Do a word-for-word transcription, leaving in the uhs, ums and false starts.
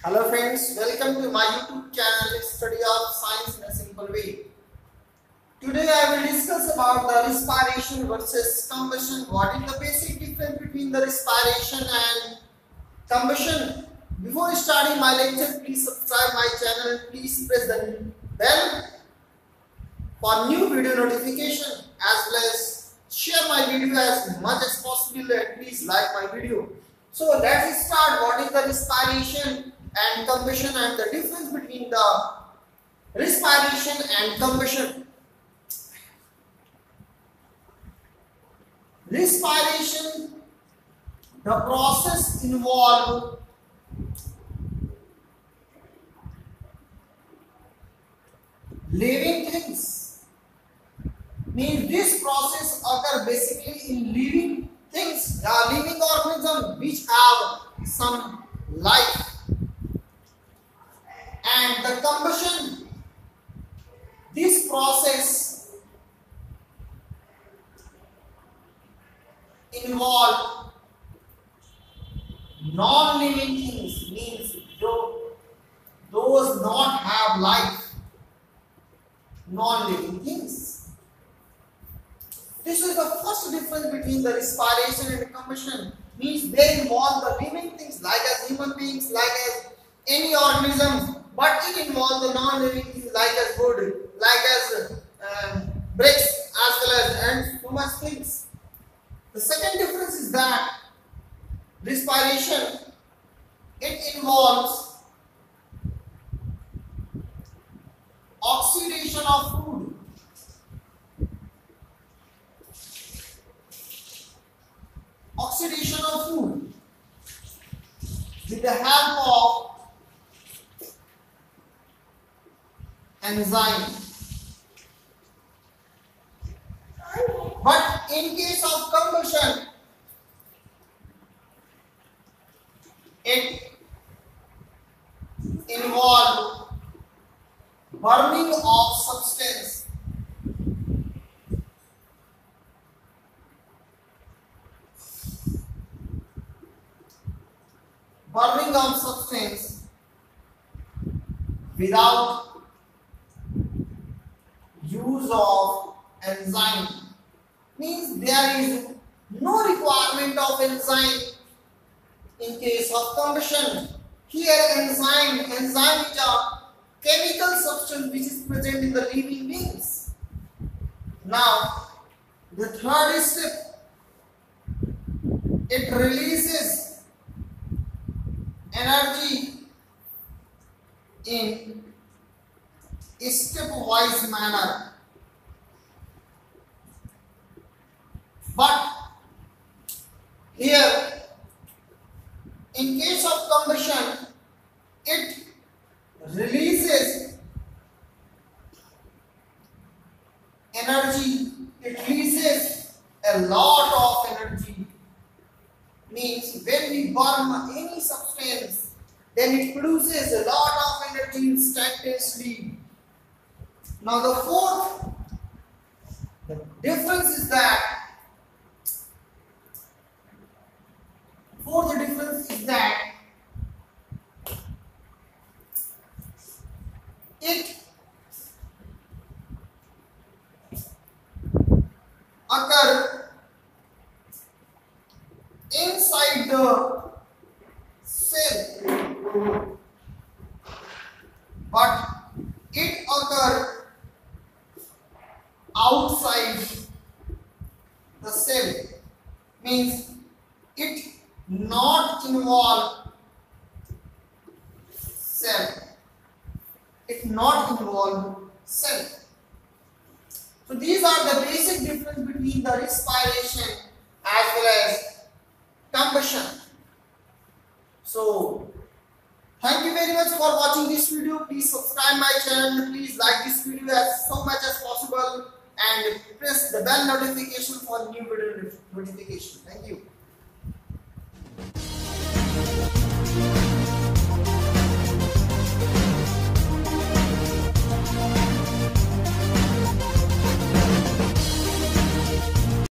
Hello friends, welcome to my YouTube channel Study of Science in a Simple Way. Today I will discuss about the respiration versus combustion. What is the basic difference between the respiration and combustion? Before starting my lecture, please subscribe my channel and please press the bell for new video notification, as well as share my video as much as possible and please like my video. So let's start. What is the respiration and combustion and the difference between the respiration and combustion? Respiration, the process involve living things. Means this process occur basically in living things, uh, living organisms which have some life. And the combustion, this process involve non-living things, means those not have life, non-living things. This is the first difference between the respiration and combustion. Means they involve the living things like as human beings, like as any organism, but it involves the non-living things like as wood, like as um, bricks, as well as and so much things. The second difference is that respiration, it involves oxidation of food. Oxidation of food with the help of enzyme. But in case of combustion, it involves burning of substance. Burning of substance without use of enzyme. Means there is no requirement of enzyme in case of combustion. Here enzyme, enzyme is a chemical substance which is present in the living beings. Now the third step, it releases energy in a stepwise manner. But here, in case of combustion, it releases energy, it releases a lot of energy. Means when we burn any substance, then it produces a lot of energy instantaneously. Now the fourth the difference is that fourth difference is that it occurs inside the cell, but it occurs outside the cell. Means it not involve cell. It not involve cell. So these are the basic difference between the respiration as well as combustion. So thank you very much for watching this video. Please subscribe my channel. Please like this video as so much as possible and press the bell notification for new video notification. Thank you.